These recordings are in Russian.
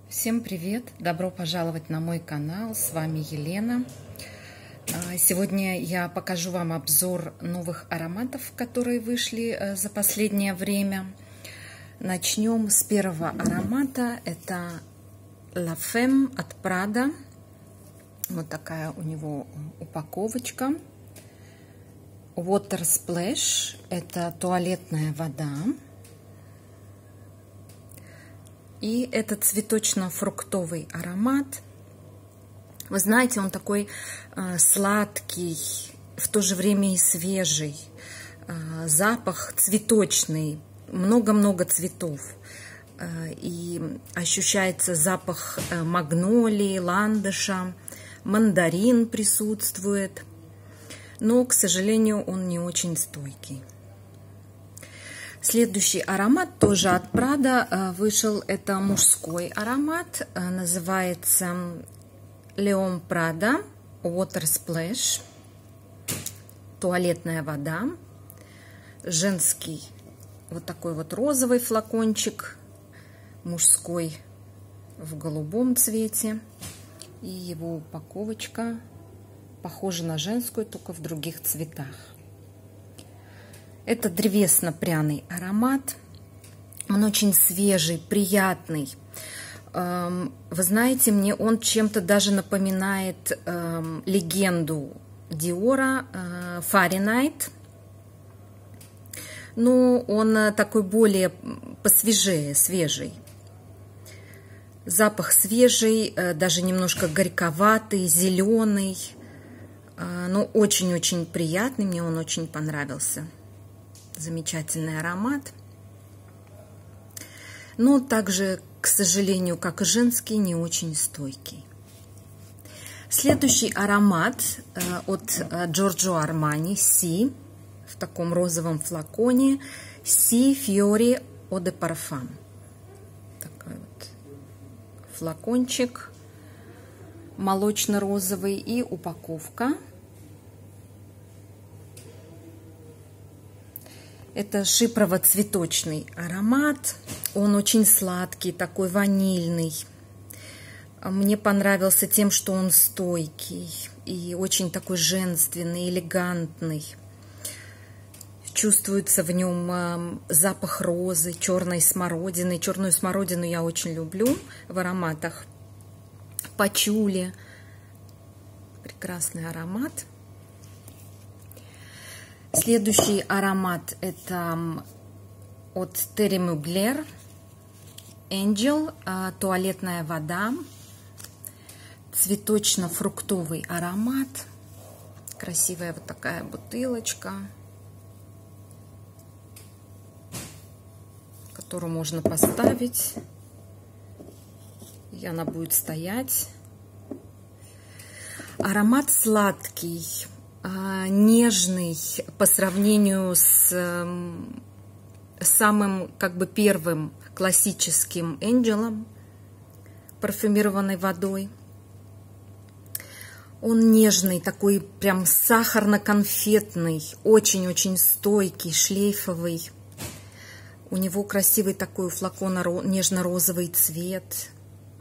Всем привет! Добро пожаловать на мой канал. С вами Елена. Сегодня я покажу вам обзор новых ароматов, которые вышли за последнее время. Начнем с первого аромата. Это La Femme от Prada. Вот такая у него упаковочка. Water Splash. Это туалетная вода. И это цветочно-фруктовый аромат. Вы знаете, он такой сладкий, в то же время и свежий. Запах цветочный, много-много цветов. И ощущается запах магнолии, ландыша, мандарин присутствует. Но, к сожалению, он не очень стойкий. Следующий аромат тоже от Prada вышел. Это мужской аромат. Называется L'Homme Prada Water Splash. Туалетная вода. Женский вот такой вот розовый флакончик. Мужской в голубом цвете. И его упаковочка похожа на женскую, только в других цветах. Это древесно-пряный аромат. Он очень свежий, приятный. Вы знаете, мне он чем-то даже напоминает легенду Диора Fahrenheit. Но он такой более посвежее, свежий. Запах свежий, даже немножко горьковатый, зеленый. Но очень-очень приятный, мне он очень понравился. Замечательный аромат. Но также, к сожалению, как и женский, не очень стойкий. Следующий аромат от Giorgio Armani Си в таком розовом флаконе. Си Fiori Eau de Parfum. Такой вот флакончик молочно-розовый и упаковка. Это шипрово-цветочный аромат. Он очень сладкий, такой ванильный. Мне понравился тем, что он стойкий и очень такой женственный, элегантный. Чувствуется в нем запах розы, черной смородины. Черную смородину я очень люблю в ароматах. Пачули. Прекрасный аромат. Следующий аромат это от Terry Mugler Angel, туалетная вода, цветочно-фруктовый аромат, красивая вот такая бутылочка, которую можно поставить, и она будет стоять. Аромат сладкий, нежный по сравнению с самым первым классическим Энджелом, парфюмированной водой. Он нежный, такой прям сахарно-конфетный, очень-очень стойкий, шлейфовый. У него красивый такой у флакона нежно-розовый цвет.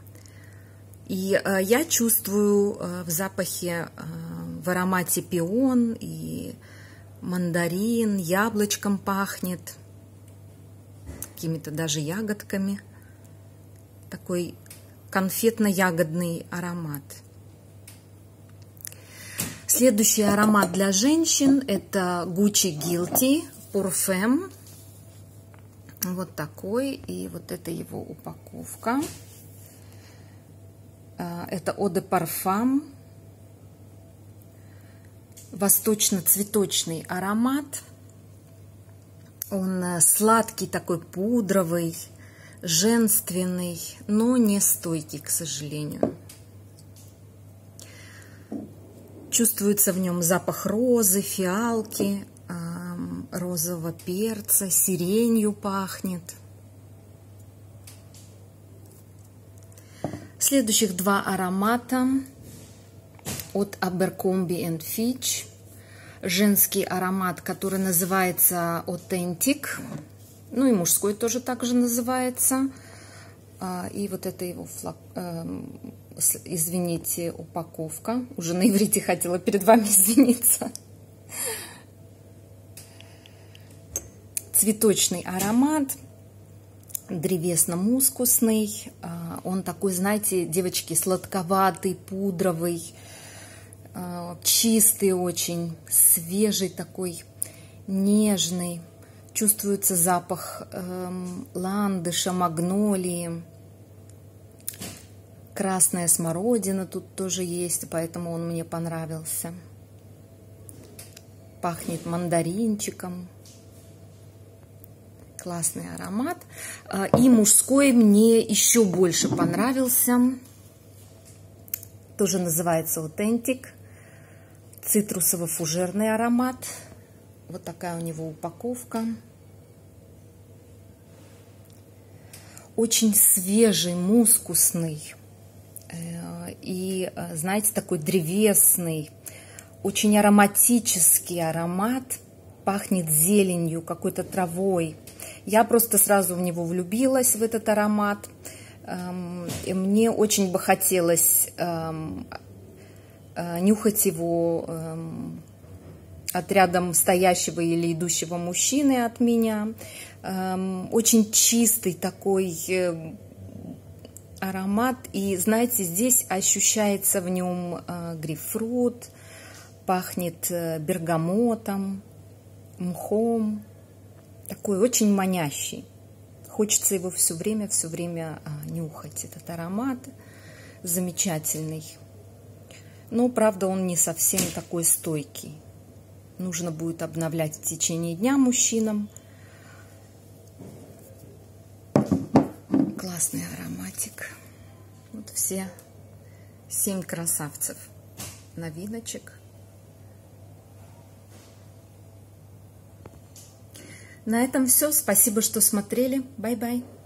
И я чувствую в запахе, в аромате пион и мандарин, яблочком пахнет, какими-то даже ягодками. Такой конфетно-ягодный аромат. Следующий аромат для женщин это Gucci Guilty Pour Femme. Вот такой. И вот это его упаковка. Это Eau de Parfum. Восточно-цветочный аромат. Он сладкий, такой пудровый, женственный, но не стойкий, к сожалению. Чувствуется в нем запах розы, фиалки, розового перца, сиренью пахнет. Следующих два аромата от Abercrombie & Fitch. Женский аромат, который называется Authentic. Ну и мужской тоже также называется. И вот это его извините, упаковка. Уже на иврите хотела перед вами извиниться. Цветочный аромат, древесно-мускусный. Он такой, знаете, девочки, сладковатый, пудровый, чистый очень, свежий такой, нежный. Чувствуется запах ландыша, магнолии. Красная смородина тут тоже есть, поэтому он мне понравился. Пахнет мандаринчиком. Классный аромат. И мужской мне еще больше понравился. Тоже называется Authentic. Цитрусово-фужерный аромат. Вот такая у него упаковка. Очень свежий, мускусный. И, знаете, такой древесный. Очень ароматический аромат. Пахнет зеленью, какой-то травой. Я просто сразу в него влюбилась, в этот аромат. И мне очень бы хотелось нюхать его от рядом стоящего или идущего мужчины от меня. Очень чистый такой аромат. И, знаете, здесь ощущается в нем грейпфрут, пахнет бергамотом, мхом. Такой очень манящий. Хочется его все время нюхать. Этот аромат замечательный. Но, правда, он не совсем такой стойкий. Нужно будет обновлять в течение дня мужчинам. Классный ароматик. Вот все 7 красавцев новиночек. На этом все. Спасибо, что смотрели. Бай-бай.